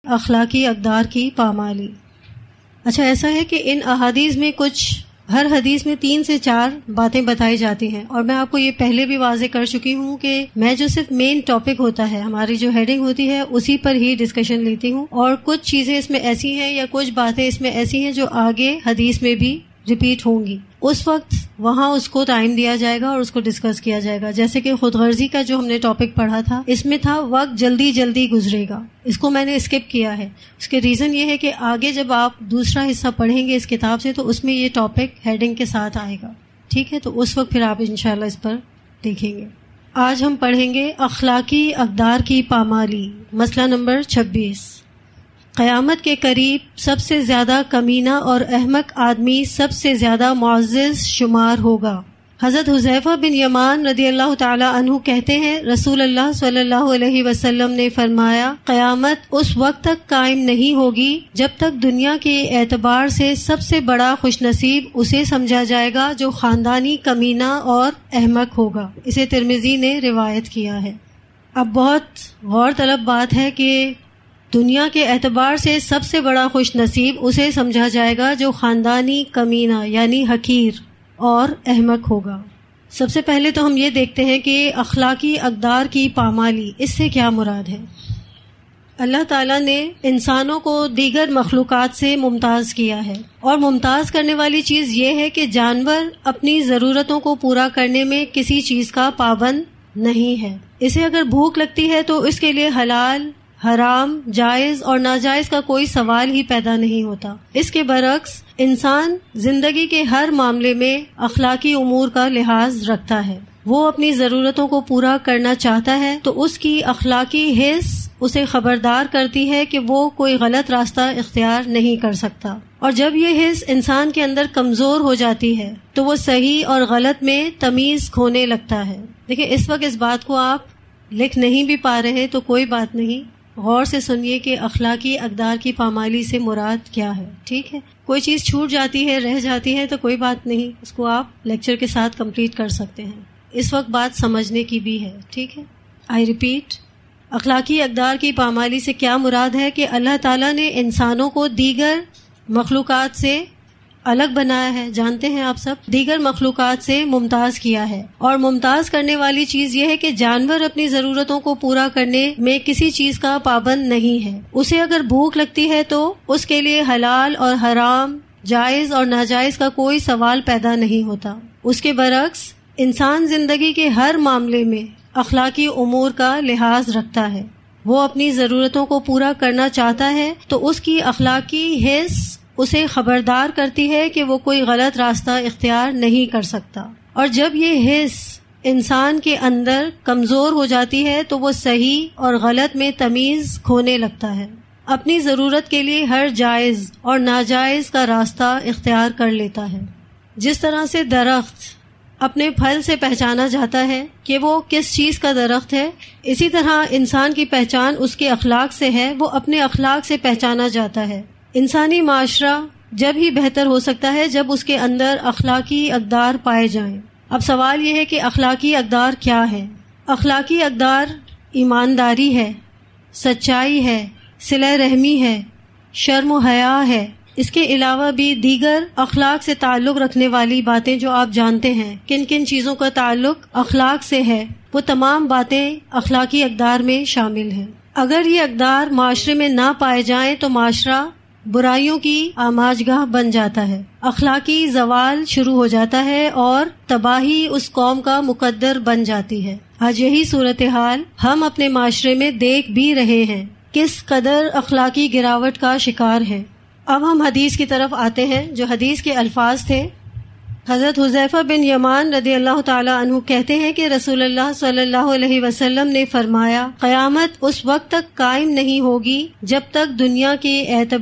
اخلاقی اقدار کی پامالی. اچھا، ایسا ہے کہ ان احادیث میں ہر حدیث میں 3 سے 4 باتیں بتائی جاتی ہیں، اور میں آپ کو یہ پہلے بھی واضح کر چکی ہوں کہ میں جو صرف مین ٹاپک ہوتا ہے، ہماری جو ہیڈنگ ہوتی ہے، اسی پر ہی ڈسکشن لیتی ہوں، اور کچھ چیزیں اس میں ایسی ہیں یا کچھ باتیں اس میں ایسی ہیں جو آگے حدیث میں بھی ریپیٹ ہوں گی. اس وقت وہاں اس کو ٹائم دیا جائے گا اور اس کو ڈسکس کیا جائے گا. جیسے کہ خود غرضی کا جو ہم نے ٹاپک پڑھا تھا، اس میں تھا وقت جلدی جلدی گزرے گا، اس کو میں نے اسکپ کیا ہے. اس کے ریزن یہ ہے کہ آگے جب آپ دوسرا حصہ پڑھیں گے اس کتاب سے تو اس میں یہ ٹاپک ہیڈنگ کے ساتھ آئے گا. ٹھیک ہے، تو اس وقت پھر آپ انشاءاللہ اس پر دیکھیں گے. آج ہم پڑھیں گے اخلاقی اقدار کی پامالی، مسئلہ نمبر 26. قیامت کے قریب سب سے زیادہ کمینہ اور احمق آدمی سب سے زیادہ معزز شمار ہوگا. حضرت حذیفہ بن یمان رضی اللہ تعالی عنہ کہتے ہیں، رسول اللہ صلی اللہ علیہ وسلم نے فرمایا، قیامت اس وقت تک قائم نہیں ہوگی جب تک دنیا کے اعتبار سے سب سے بڑا خوش نصیب اسے سمجھا جائے گا جو خاندانی کمینہ اور احمق ہوگا. اسے ترمذی نے روایت کیا ہے. اب بہت غور طلب بات ہے کہ دنیا کے اعتبار سے سب سے بڑا خوش نصیب اسے سمجھا جائے گا جو خاندانی کمینہ یعنی حقیر اور احمق ہوگا. سب سے پہلے تو ہم یہ دیکھتے ہیں کہ اخلاقی اقدار کی پامالی، اس سے کیا مراد ہے. اللہ تعالیٰ نے انسانوں کو دیگر مخلوقات سے ممتاز کیا ہے، اور ممتاز کرنے والی چیز یہ ہے کہ جانور اپنی ضرورتوں کو پورا کرنے میں کسی چیز کا پابند نہیں ہے. اسے اگر بھوک لگتی ہے تو اس کے لیے حلال، حرام، جائز اور ناجائز کا کوئی سوال ہی پیدا نہیں ہوتا. اس کے برعکس انسان زندگی کے ہر معاملے میں اخلاقی امور کا لحاظ رکھتا ہے. وہ اپنی ضرورتوں کو پورا کرنا چاہتا ہے تو اس کی اخلاقی حس اسے خبردار کرتی ہے کہ وہ کوئی غلط راستہ اختیار نہیں کر سکتا. اور جب یہ حس انسان کے اندر کمزور ہو جاتی ہے تو وہ صحیح اور غلط میں تمیز کھونے لگتا ہے. دیکھیں، اس وقت اس بات کو آپ لکھ نہیں بھی پا رہے تو کوئی بات نہیں، غور سے سنیے کہ اخلاقی اقدار کی پامالی سے مراد کیا ہے. ٹھیک ہے، کوئی چیز چھوٹ جاتی ہے، رہ جاتی ہے تو کوئی بات نہیں، اس کو آپ لیکچر کے ساتھ کمپلیٹ کر سکتے ہیں. اس وقت بات سمجھنے کی بھی ہے. ٹھیک ہے، آئی ریپیٹ، اخلاقی اقدار کی پامالی سے کیا مراد ہے کہ اللہ تعالیٰ نے انسانوں کو دیگر مخلوقات سے الگ بنایا ہے. جانتے ہیں آپ سب، دیگر مخلوقات سے ممتاز کیا ہے، اور ممتاز کرنے والی چیز یہ ہے کہ جانور اپنی ضرورتوں کو پورا کرنے میں کسی چیز کا پابند نہیں ہے. اسے اگر بھوک لگتی ہے تو اس کے لیے حلال اور حرام، جائز اور ناجائز کا کوئی سوال پیدا نہیں ہوتا. اس کے برعکس انسان زندگی کے ہر معاملے میں اخلاقی امور کا لحاظ رکھتا ہے. وہ اپنی ضرورتوں کو پورا کرنا چاہتا ہے تو اس کی اخلاقی حس اسے خبردار کرتی ہے کہ وہ کوئی غلط راستہ اختیار نہیں کر سکتا. اور جب یہ حس انسان کے اندر کمزور ہو جاتی ہے تو وہ صحیح اور غلط میں تمیز کھونے لگتا ہے، اپنی ضرورت کے لیے ہر جائز اور ناجائز کا راستہ اختیار کر لیتا ہے. جس طرح سے درخت اپنے پھل سے پہچانا جاتا ہے کہ وہ کس چیز کا درخت ہے، اسی طرح انسان کی پہچان اس کے اخلاق سے ہے، وہ اپنے اخلاق سے پہچانا جاتا ہے. انسانی معاشرہ جب ہی بہتر ہو سکتا ہے جب اس کے اندر اخلاقی اقدار پائے جائیں. اب سوال یہ ہے کہ اخلاقی اقدار کیا ہے؟ اخلاقی اقدار ایمانداری ہے، سچائی ہے، صلہ رحمی ہے، شرم و حیا ہے. اس کے علاوہ بھی دیگر اخلاق سے تعلق رکھنے والی باتیں جو آپ جانتے ہیں، کن کن چیزوں کا تعلق اخلاق سے ہے، وہ تمام باتیں اخلاقی اقدار میں شامل ہیں. اگر یہ اقدار معاشرے میں نہ پائے جائیں تو معاشرہ برائیوں کی آماجگاہ بن جاتا ہے، اخلاقی زوال شروع ہو جاتا ہے اور تباہی اس قوم کا مقدر بن جاتی ہے. آج یہی صورتحال ہم اپنے معاشرے میں دیکھ بھی رہے ہیں، کس قدر اخلاقی گراوٹ کا شکار ہے. اب ہم حدیث کی طرف آتے ہیں. جو حدیث کے الفاظ تھے، حضرت حذیفہ بن یمان رضی اللہ تعالی عنہ کہتے ہیں کہ رسول اللہ صلی اللہ علیہ وسلم نے فرمایا، قیامت اس وقت تک قائم نہیں ہوگی جب تک دنیا کے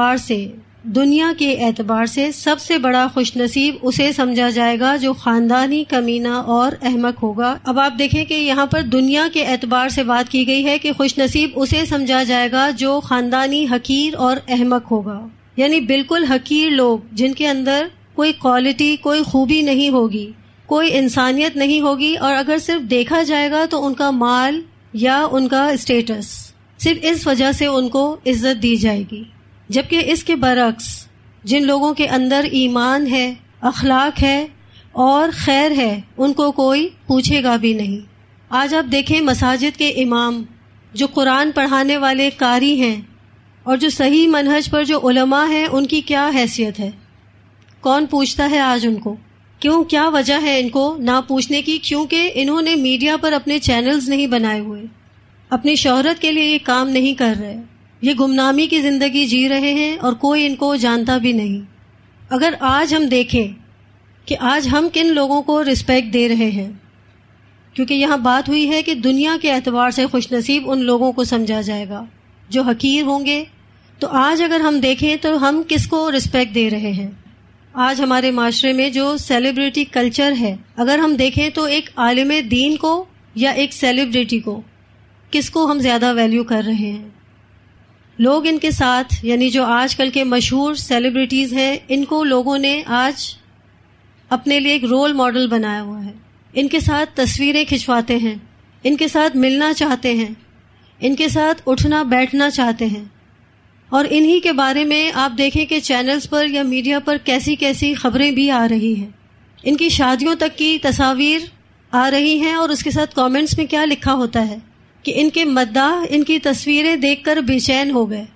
اعتبار سے سب سے بڑا خوش نصیب اسے سمجھا جائے گا جو خاندانی کمینہ اور احمق ہوگا. اب آپ دیکھیں کہ یہاں پر دنیا کے اعتبار سے بات کی گئی ہے کہ خوش نصیب اسے سمجھا جائے گا جو خاندانی حقیر اور احمق ہوگا، یعنی بالکل حقیر لوگ جن کے اندر کوئی کوالٹی، کوئی خوبی نہیں ہوگی، کوئی انسانیت نہیں ہوگی، اور اگر صرف دیکھا جائے گا تو ان کا مال یا ان کا اسٹیٹس صرف اس وجہ سے ان کو عزت دی جائے گی، جبکہ اس کے برعکس جن لوگوں کے اندر ایمان ہے، اخلاق ہے اور خیر ہے، ان کو کوئی پوچھے گا بھی نہیں۔ آج آپ دیکھیں مساجد کے امام جو قرآن پڑھانے والے قاری ہیں اور جو صحیح منہج پر جو علماء ہیں، ان کی کیا حیثیت ہے؟ کون پوچھتا ہے آج ان کو؟ کیوں؟ کیا وجہ ہے ان کو نہ پوچھنے کی؟ کیونکہ انہوں نے میڈیا پر اپنے چینلز نہیں بنائے ہوئے، اپنی شہرت کے لیے یہ کام نہیں کر رہے، یہ گمنامی کی زندگی جی رہے ہیں اور کوئی ان کو جانتا بھی نہیں۔ اگر آج ہم دیکھیں کہ آج ہم کن لوگوں کو رسپیکٹ دے رہے ہیں، کیونکہ یہاں بات ہوئی ہے کہ دنیا کے اعتبار سے خوش نصیب ان لوگوں کو سمجھا جائے گا جو حقیر ہوں گے، تو آج اگر ہم دیکھیں تو ہم کس کو رسپیکٹ دے رہے ہیں؟ آج ہمارے معاشرے میں جو سیلیبریٹی کلچر ہے، اگر ہم دیکھیں تو ایک عالم دین کو یا ایک سیلیبریٹی کو، کس کو ہم زیادہ ویلیو کر رہے ہیں؟ لوگ ان کے ساتھ، یعنی جو آج کل کے مشہور سیلیبریٹیز ہیں، ان کو لوگوں نے آج اپنے لیے ایک رول ماڈل بنایا ہوا ہے، ان کے ساتھ تصویریں کھنچواتے ہیں، ان کے ساتھ ملنا چاہتے ہیں، ان کے ساتھ اٹھنا بیٹھنا چاہتے ہیں، اور انہی کے بارے میں آپ دیکھیں کہ چینلز پر یا میڈیا پر کیسی کیسی خبریں بھی آ رہی ہیں، ان کی شادیوں تک کی تصاویر آ رہی ہیں، اور اس کے ساتھ کامنٹس میں کیا لکھا ہوتا ہے کہ ان کے مداح ان کی تصویریں دیکھ کر بے چین ہو گئے۔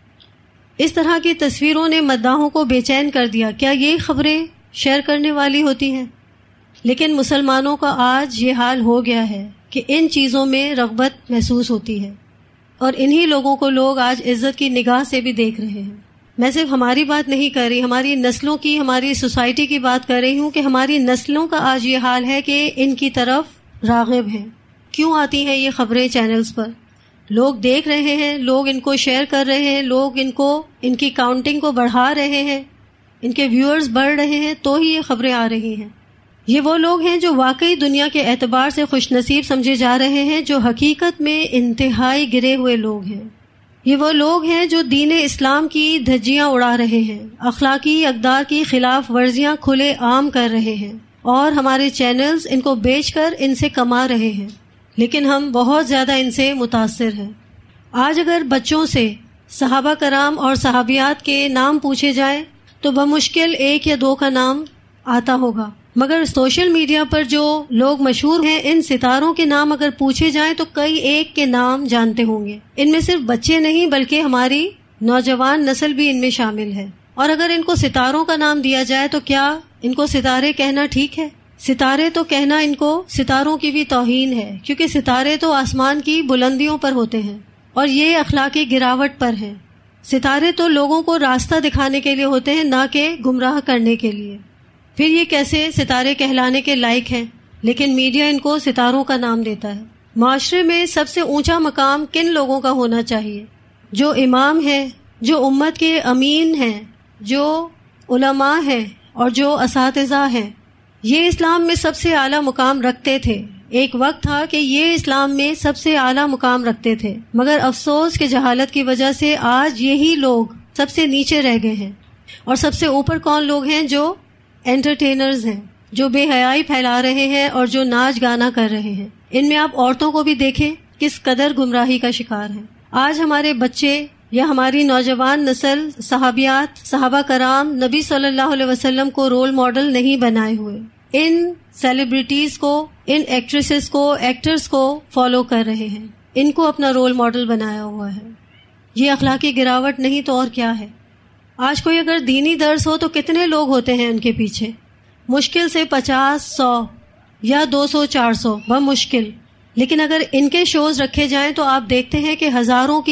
اس طرح کی تصویروں نے مداحوں کو بے چین کر دیا۔ کیا یہ خبریں شیئر کرنے والی ہوتی ہیں؟ لیکن مسلمانوں کا آج یہ حال ہو گیا ہے کہ ان چیزوں میں رغبت محسوس ہوتی ہے، اور انہی لوگوں کو لوگ آج عزت کی نگاہ سے بھی دیکھ رہے ہیں۔ میں صرف ہماری بات نہیں کر رہی، ہماری نسلوں کی، ہماری سوسائٹی کی بات کر رہی ہوں کہ ہماری نسلوں کا آج یہ حال ہے کہ ان کی طرف راغب ہیں۔ کیوں آتی ہیں یہ خبریں چینلز پر؟ لوگ دیکھ رہے ہیں، لوگ ان کو شیئر کر رہے ہیں، لوگ ان کی کاؤنٹنگ کو بڑھا رہے ہیں، ان کے ویورز بڑھ رہے ہیں، تو ہی یہ خبریں آ رہی ہیں۔ یہ وہ لوگ ہیں جو واقعی دنیا کے اعتبار سے خوش نصیب سمجھے جا رہے ہیں، جو حقیقت میں انتہائی گرے ہوئے لوگ ہیں۔ یہ وہ لوگ ہیں جو دین اسلام کی دھجیاں اڑا رہے ہیں، اخلاقی اقدار کی خلاف ورزیاں کھلے عام کر رہے ہیں، اور ہمارے چینلز ان کو بیچ کر ان سے کما رہے ہیں، لیکن ہم بہت زیادہ ان سے متاثر ہیں۔ آج اگر بچوں سے صحابہ کرام اور صحابیات کے نام پوچھے جائیں تو بمشکل 1 یا 2 کا نام آتا ہوگا، مگر سوشل میڈیا پر جو لوگ مشہور ہیں، ان ستاروں کے نام اگر پوچھے جائیں تو کئی ایک کے نام جانتے ہوں گے۔ ان میں صرف بچے نہیں بلکہ ہماری نوجوان نسل بھی ان میں شامل ہے۔ اور اگر ان کو ستاروں کا نام دیا جائے تو کیا ان کو ستارے کہنا ٹھیک ہے؟ ستارے تو کہنا ان کو ستاروں کی بھی توہین ہے، کیونکہ ستارے تو آسمان کی بلندیوں پر ہوتے ہیں اور یہ اخلاقی گراوٹ پر ہیں۔ ستارے تو لوگوں کو راستہ دکھانے کے لیے ہوتے ہیں، نہ کہ گمراہ کرنے کے لیے۔ پھر یہ کیسے ستارے کہلانے کے لائق ہیں؟ لیکن میڈیا ان کو ستاروں کا نام دیتا ہے۔ معاشرے میں سب سے اونچا مقام کن لوگوں کا ہونا چاہیے؟ جو امام ہیں، جو امت کے امین ہیں، جو علماء ہیں اور جو اساتذہ ہیں، یہ اسلام میں سب سے اعلیٰ مقام رکھتے تھے۔ ایک وقت تھا کہ یہ اسلام میں سب سے اعلیٰ مقام رکھتے تھے، مگر افسوس کہ جہالت کی وجہ سے آج یہی لوگ سب سے نیچے رہ گئے ہیں۔ اور سب سے اوپر کون لوگ ہیں؟ جو انٹرٹینرز ہیں، جو بے حیائی پھیلا رہے ہیں اور جو ناچ گانا کر رہے ہیں۔ ان میں آپ عورتوں کو بھی دیکھیں کس قدر گمراہی کا شکار ہیں۔ آج ہمارے بچے یا ہماری نوجوان نسل صحابیات، صحابہ کرام، نبی صلی اللہ علیہ وسلم کو رول ماڈل نہیں بنائے ہوئے، ان سیلیبریٹیز کو، ان ایکٹریسز کو، ایکٹرز کو فالو کر رہے ہیں، ان کو اپنا رول ماڈل بنایا ہوا ہے۔ یہ اخلاقی گراوٹ نہیں تو اور کیا ہے؟ آج کوئی اگر دینی درس ہو تو کتنے لوگ ہوتے ہیں ان کے پیچھے؟ مشکل سے 50، 100 یا 200، 400 بمشکل۔ لیکن اگر ان کے شوز رکھے جائیں تو آپ دیکھتے ہیں کہ ہزاروں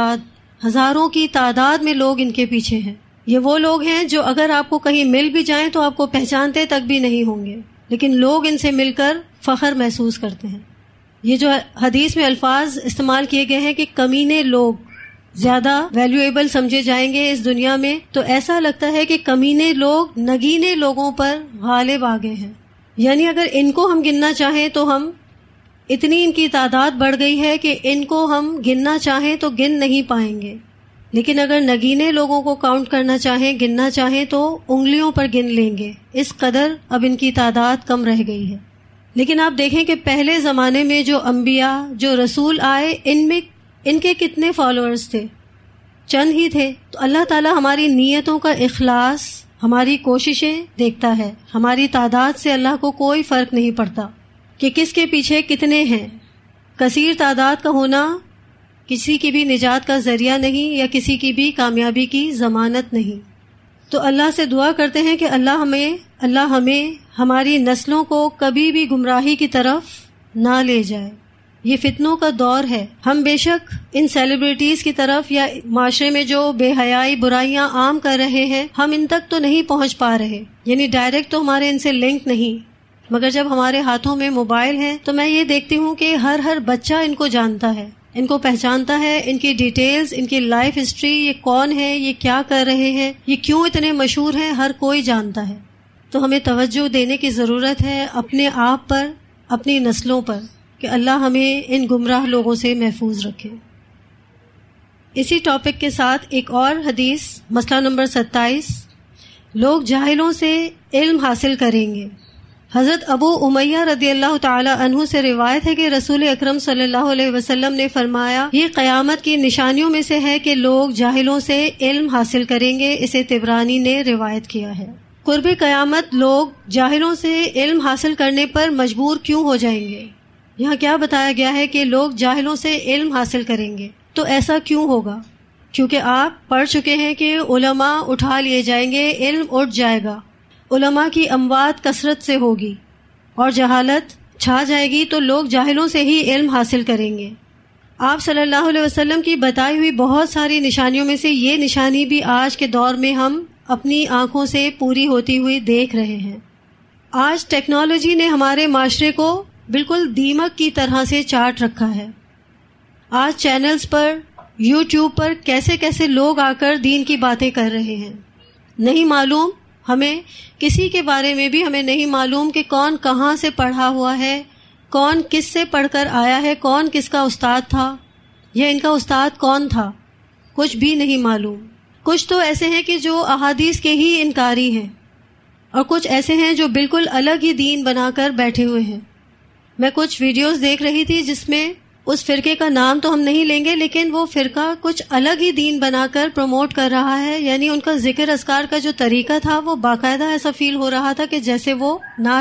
کی تعداد میں لوگ ان کے پیچھے ہیں۔ یہ وہ لوگ ہیں جو اگر آپ کو کہیں مل بھی جائیں تو آپ کو پہچانتے تک بھی نہیں ہوں گے، لیکن لوگ ان سے مل کر فخر محسوس کرتے ہیں۔ یہ جو حدیث میں الفاظ استعمال کیے گئے ہیں کہ کمینے لوگ زیادہ ویلیویبل سمجھے جائیں گے اس دنیا میں، تو ایسا لگتا ہے کہ کمینے لوگ نگینے لوگوں پر غالب آ گئے ہیں۔ یعنی اگر ان کو ہم گننا چاہیں تو ہم اتنی ان کی تعداد بڑھ گئی ہے کہ ان کو ہم گننا چاہیں تو گن نہیں پائیں گے، لیکن اگر نگینے لوگوں کو کاؤنٹ کرنا چاہیں، گننا چاہیں تو انگلیوں پر گن لیں گے، اس قدر اب ان کی تعداد کم رہ گئی ہے۔ لیکن آپ دیکھیں کہ پہلے زمانے میں جو انبیاء، جو رسول آئے، ان میں ان کے کتنے فالوورز تھے؟ چند ہی تھے. تو اللہ تعالیٰ ہماری نیتوں کا اخلاص، ہماری کوششیں دیکھتا ہے. ہماری تعداد سے اللہ کو کوئی فرق نہیں پڑتا کہ کس کے پیچھے کتنے ہیں. کثیر تعداد کا ہونا کسی کی بھی نجات کا ذریعہ نہیں یا کسی کی بھی کامیابی کی ضمانت نہیں. تو اللہ سے دعا کرتے ہیں کہ اللہ ہمیں ہماری نسلوں کو کبھی بھی گمراہی کی طرف نہ لے جائے. یہ فتنوں کا دور ہے. ہم بے شک ان سیلیبریٹیز کی طرف یا معاشرے میں جو بے حیائی برائیاں عام کر رہے ہیں، ہم ان تک تو نہیں پہنچ پا رہے، یعنی ڈائریکٹ تو ہمارے ان سے لنک نہیں، مگر جب ہمارے ہاتھوں میں موبائل ہیں تو میں یہ دیکھتی ہوں کہ ہر بچہ ان کو جانتا ہے، ان کو پہچانتا ہے. ان کی ڈیٹیلز، ان کی لائف ہسٹری، یہ کون ہے، یہ کیا کر رہے ہیں، یہ کیوں اتنے مشہور ہیں، ہر کوئی جانتا ہے. تو ہمیں توجہ دینے کی ضرورت ہے اپنے آپ پر، اپنی نسلوں پر، کہ اللہ ہمیں ان گمراہ لوگوں سے محفوظ رکھے. اسی ٹاپک کے ساتھ ایک اور حدیث، مسئلہ نمبر 27، لوگ جاہلوں سے علم حاصل کریں گے. حضرت ابو امیہ رضی اللہ تعالی عنہ سے روایت ہے کہ رسول اکرم صلی اللہ علیہ وسلم نے فرمایا، یہ قیامت کی نشانیوں میں سے ہے کہ لوگ جاہلوں سے علم حاصل کریں گے. اسے طبرانی نے روایت کیا ہے. قرب قیامت لوگ جاہلوں سے علم حاصل کرنے پر مجبور کیوں ہو جائیں گے؟ یہاں کیا بتایا گیا ہے کہ لوگ جاہلوں سے علم حاصل کریں گے. تو ایسا کیوں ہوگا؟ کیونکہ آپ پڑھ چکے ہیں کہ علماء اٹھا لیے جائیں گے، علم اٹھ جائے گا، علماء کی اموات کثرت سے ہوگی اور جہالت چھا جائے گی، تو لوگ جاہلوں سے ہی علم حاصل کریں گے. آپ صلی اللہ علیہ وسلم کی بتائی ہوئی بہت ساری نشانیوں میں سے یہ نشانی بھی آج کے دور میں ہم اپنی آنکھوں سے پوری ہوتی ہوئی دیکھ رہے ہیں. آج ٹیکنالوجی نے ہمارے معاشرے کو بالکل دیمک کی طرح سے چاٹ رکھا ہے. آج چینلز پر، یوٹیوب پر کیسے کیسے لوگ آ کر دین کی باتیں کر رہے ہیں. نہیں معلوم ہمیں، کسی کے بارے میں بھی ہمیں نہیں معلوم کہ کون کہاں سے پڑھا ہوا ہے، کون کس سے پڑھ کر آیا ہے، کون کس کا استاد تھا یا ان کا استاد کون تھا، کچھ بھی نہیں معلوم. کچھ تو ایسے ہیں کہ جو احادیث کے ہی انکاری ہیں، اور کچھ ایسے ہیں جو بالکل الگ ہی دین بنا کر بیٹھے ہوئے ہیں. میں کچھ ویڈیوز دیکھ رہی تھی جس میں اس فرقے کا نام تو ہم نہیں لیں گے، لیکن وہ فرقہ کچھ الگ ہی دین بنا کر پروموٹ کر رہا ہے. یعنی ان کا ذکر اذکار کا جو طریقہ تھا وہ باقاعدہ ایسا فیل ہو رہا تھا کہ جیسے وہ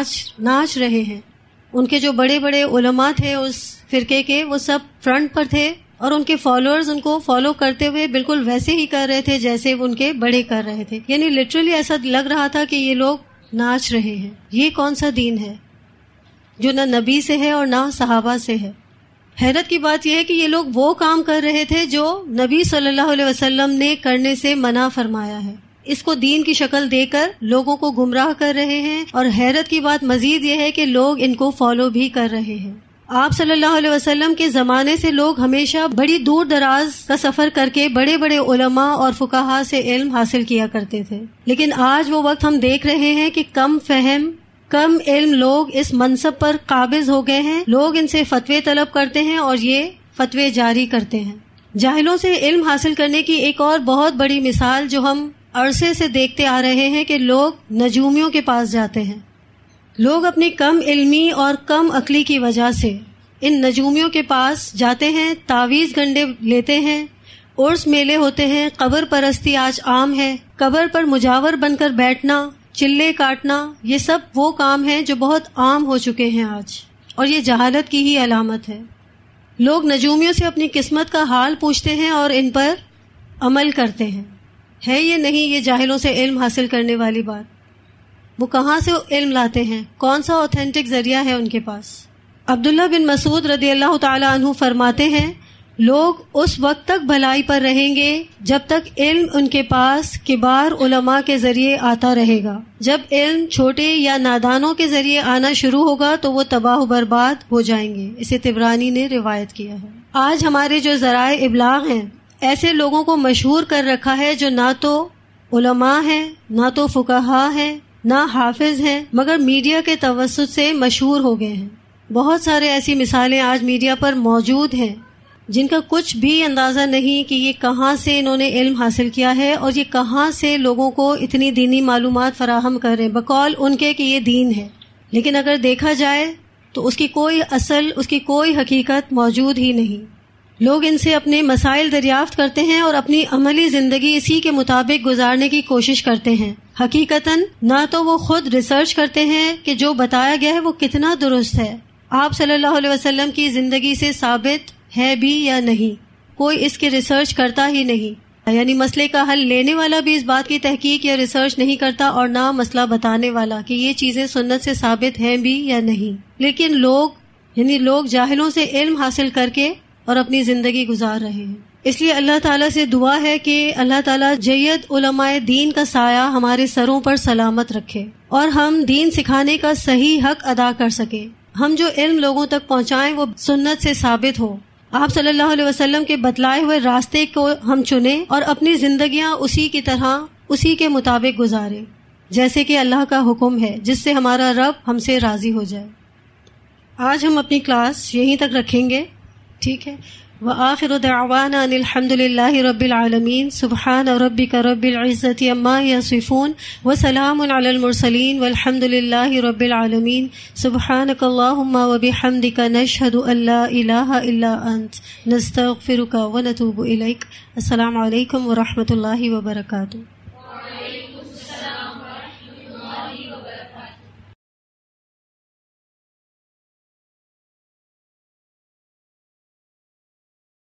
ناچ رہے ہیں. ان کے جو بڑے بڑے علماء تھے اس فرقے کے، وہ سب فرنٹ پر تھے اور ان کے فالوورز ان کو فالو کرتے ہوئے بالکل ویسے ہی کر رہے تھے جیسے ان کے بڑے کر رہے تھے. یعنی لٹرلی ایسا لگ رہا تھا کہ یہ لوگ ناچ رہے ہیں. یہ کون سا دین ہے جو نہ نبی سے ہے اور نہ صحابہ سے ہے؟ حیرت کی بات یہ ہے کہ یہ لوگ وہ کام کر رہے تھے جو نبی صلی اللہ علیہ وسلم نے کرنے سے منع فرمایا ہے. اس کو دین کی شکل دے کر لوگوں کو گمراہ کر رہے ہیں، اور حیرت کی بات مزید یہ ہے کہ لوگ ان کو فالو بھی کر رہے ہیں. آپ صلی اللہ علیہ وسلم کے زمانے سے لوگ ہمیشہ بڑی دور دراز کا سفر کر کے بڑے بڑے علماء اور فقہا سے علم حاصل کیا کرتے تھے. لیکن آج وہ وقت ہم دیکھ رہے ہیں کہ کم فہم، کم علم لوگ اس منصب پر قابض ہو گئے ہیں. لوگ ان سے فتوے طلب کرتے ہیں اور یہ فتوے جاری کرتے ہیں. جاہلوں سے علم حاصل کرنے کی ایک اور بہت بڑی مثال جو ہم عرصے سے دیکھتے آ رہے ہیں کہ لوگ نجومیوں کے پاس جاتے ہیں. لوگ اپنی کم علمی اور کم عقلی کی وجہ سے ان نجومیوں کے پاس جاتے ہیں، تعویذ گنڈے لیتے ہیں، عرس میلے ہوتے ہیں. قبر پرستی آج عام ہے. قبر پر مجاور بن کر بیٹھنا، چلے کاٹنا، یہ سب وہ کام ہیں جو بہت عام ہو چکے ہیں آج، اور یہ جہالت کی ہی علامت ہے. لوگ نجومیوں سے اپنی قسمت کا حال پوچھتے ہیں اور ان پر عمل کرتے ہیں. ہے یہ نہیں یہ جاہلوں سے علم حاصل کرنے والی بات؟ وہ کہاں سے علم لاتے ہیں؟ کون سا اوتھینٹک ذریعہ ہے ان کے پاس؟ عبداللہ بن مسعود رضی اللہ تعالی عنہ فرماتے ہیں، لوگ اس وقت تک بھلائی پر رہیں گے جب تک علم ان کے پاس کبار علماء کے ذریعے آتا رہے گا. جب علم چھوٹے یا نادانوں کے ذریعے آنا شروع ہوگا تو وہ تباہ و برباد ہو جائیں گے. اسے طبرانی نے روایت کیا ہے. آج ہمارے جو ذرائع ابلاغ ہیں ایسے لوگوں کو مشہور کر رکھا ہے جو نہ تو علماء ہیں، نہ تو فقہا ہیں، نہ حافظ ہیں، مگر میڈیا کے توسط سے مشہور ہو گئے ہیں. بہت سارے ایسی مثالیں آج میڈیا پر موجود ہیں جن کا کچھ بھی اندازہ نہیں کہ یہ کہاں سے انہوں نے علم حاصل کیا ہے اور یہ کہاں سے لوگوں کو اتنی دینی معلومات فراہم کر رہے ہیں بقول ان کے کہ یہ دین ہے. لیکن اگر دیکھا جائے تو اس کی کوئی اصل، اس کی کوئی حقیقت موجود ہی نہیں. لوگ ان سے اپنے مسائل دریافت کرتے ہیں اور اپنی عملی زندگی اسی کے مطابق گزارنے کی کوشش کرتے ہیں. حقیقتاً نہ تو وہ خود ریسرچ کرتے ہیں کہ جو بتایا گیا ہے وہ کتنا درست ہے، آپ صلی اللہ علیہ وسلم کی زندگی سے ثابت ہے بھی یا نہیں، کوئی اس کی ریسرچ کرتا ہی نہیں. یعنی مسئلے کا حل لینے والا بھی اس بات کی تحقیق یا ریسرچ نہیں کرتا، اور نہ مسئلہ بتانے والا کہ یہ چیزیں سنت سے ثابت ہیں بھی یا نہیں. لیکن لوگ جاہلوں سے علم حاصل کر کے اور اپنی زندگی گزار رہے ہیں. اس لیے اللہ تعالیٰ سے دعا ہے کہ اللہ تعالیٰ جید علماء دین کا سایہ ہمارے سروں پر سلامت رکھے اور ہم دین سکھانے کا صحیح حق ادا کر سکیں. ہم جو علم لوگوں تک پہنچائیں وہ سنت سے ثابت ہو. آپ صلی اللہ علیہ وسلم کے بتلائے ہوئے راستے کو ہم چنیں اور اپنی زندگیاں اسی کی طرح اسی کے مطابق گزاریں جیسے کہ اللہ کا حکم ہے، جس سے ہمارا رب ہم سے راضی ہو جائے. آج ہم اپنی کلاس یہیں تک رکھیں گے، ٹھیک ہے. وآخر دعوانا ان الحمد للہ رب العالمین. سبحان ربک رب العزۃ عما یصفون وسلام علی المرسلین والحمد للہ رب العالمین. سبحانک اللہم وبحمدک نشہد ان لا الہ الا انت نستغفرک ونتوب الیک. السلام علیکم ورحمۃ اللہ وبرکاتہ.